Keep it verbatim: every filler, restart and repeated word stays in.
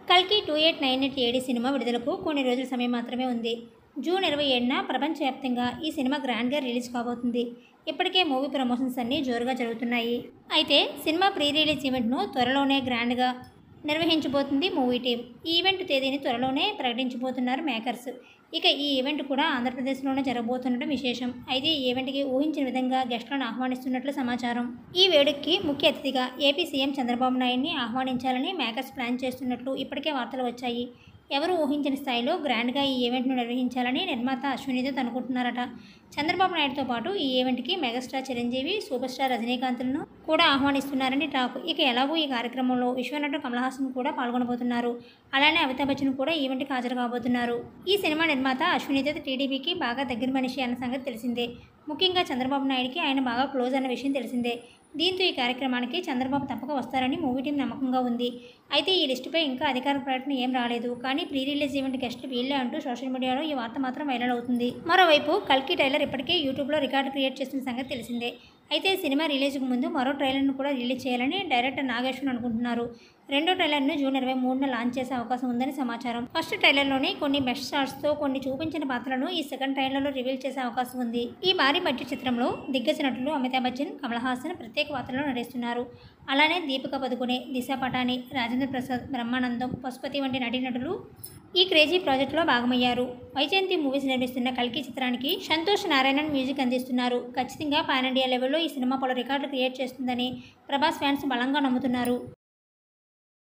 కల్కి two eight nine eight AD cinema విడుదలకు కొన్ని రోజుల సమయం మాత్రమే ఉంది. జూన్ ఇరవై ఏడున ప్రపంచవ్యాప్తంగా ఈ సినిమా గ్రాండ్గా రిలీజ్ కాబోతుంది. ఇప్పటికే మూవీ ప్రమోషన్స్ అన్నీ జోరుగా జరుగుతున్నాయి. అయితే సినిమా ప్రీ రిలీజ్ ఈవెంట్ను త్వరలోనే గ్రాండ్గా నిర్వహించబోతుంది మూవీ టీం. ఈ ఈవెంట్ తేదీని త్వరలోనే ప్రకటించబోతున్నారు మేకర్స్. ఇక ఈ ఈవెంట్ కూడా ఆంధ్రప్రదేశ్లోనే జరగబోతుండటం విశేషం. అయితే ఈ ఈవెంట్కి ఊహించిన విధంగా గెస్టులను ఆహ్వానిస్తున్నట్లు సమాచారం. ఈ వేడుకకి ముఖ్య అతిథిగా ఏపీ సీఎం చంద్రబాబు నాయుడిని ఆహ్వానించాలని మేకర్స్ ప్లాన్ చేస్తున్నట్లు ఇప్పటికే వార్తలు వచ్చాయి. ఎవరు ఊహించిన స్థాయిలో గ్రాండ్గా ఈ ఈవెంట్ను నిర్వహించాలని నిర్మాత అశ్వనీదత్ అనుకుంటున్నారట. చంద్రబాబు నాయుడుతో పాటు ఈ ఈవెంట్కి మెగాస్టార్ చిరంజీవి, సూపర్ స్టార్ రజనీకాంత్లను కూడా ఆహ్వానిస్తున్నారని టాక్. ఇక ఎలాగూ ఈ కార్యక్రమంలో విశ్వనటుడు కమల్ హాసన్ కూడా పాల్గొనబోతున్నారు. అలానే అమితాబ్ బచ్చన్ కూడా ఈవెంట్కి హాజరు కాబోతున్నారు. ఈ సినిమా నిర్మాత అశ్వనీదత్ టీడీపీకి బాగా దగ్గర మనిషి అన్న సంగతి తెలిసిందే. ముఖ్యంగా చంద్రబాబు నాయుడికి ఆయన బాగా క్లోజ్ అన్న విషయం తెలిసిందే. దీంతో ఈ కార్యక్రమానికి చంద్రబాబు తప్పక వస్తారని మూవీ టీం నమ్మకంగా ఉంది. అయితే ఈ లిస్టుపై ఇంకా అధికారిక ప్రకటన ఏం రాలేదు. కానీ ప్రీ రిలీజ్ ఈవెంట్ గెస్టులు వీళ్ళే అంటూ సోషల్ మీడియాలో ఈ వార్త మాత్రం వైరల్ అవుతుంది. మరోవైపు కల్కి ట్రైలర్ ఇప్పటికే యూట్యూబ్లో రికార్డు క్రియేట్ చేసిన సంగతి తెలిసిందే. అయితే సినిమా రిలీజ్కు ముందు మరో ట్రైలర్ను కూడా రిలీజ్ చేయాలని డైరెక్టర్ నాగేశ్వరన్ అనుకుంటున్నారు. రెండో ట్రైలర్ను జూన్ ఇరవై మూడున లాంచ్ చేసే అవకాశం ఉందని సమాచారం. ఫస్ట్ ట్రైలర్లోని కొన్ని బెస్ట్ షాట్స్తో కొన్ని చూపించిన పాత్రలను ఈ సెకండ్ ట్రైలర్లో రివీల్ చేసే అవకాశం ఉంది. ఈ భారీ బడ్జెట్ చిత్రంలో దిగ్గజ నటులు అమితాబ్ బచ్చన్, కమల్ హాసన్ ప్రత్యేక పాత్రలో నటిస్తున్నారు. అలానే దీపిక పదుకునే, దిశా పటాని, రాజేంద్ర ప్రసాద్, బ్రహ్మానందం, పశుపతి వంటి నటీనటులు ఈ క్రేజీ ప్రాజెక్టులో భాగమయ్యారు. వైజయంతి మూవీస్ నిర్మిస్తున్న కల్కి చిత్రానికి సంతోష్ నారాయణన్ మ్యూజిక్ అందిస్తున్నారు. ఖచ్చితంగా పాన్ ఇండియా లెవెల్లో ఈ సినిమా పలు రికార్డులు క్రియేట్ చేస్తుందని ప్రభాస్ ఫ్యాన్స్ బలంగా నమ్ముతున్నారు.